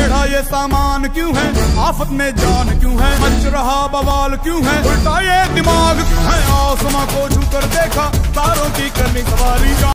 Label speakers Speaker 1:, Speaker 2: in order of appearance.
Speaker 1: टेढ़ा ये सामान क्यों है, आफत में जान क्यों है, मच रहा बवाल क्यों है, उल्टा ये दिमाग क्यों है, आसमां को छू कर देखा तारों की करनी सवारी।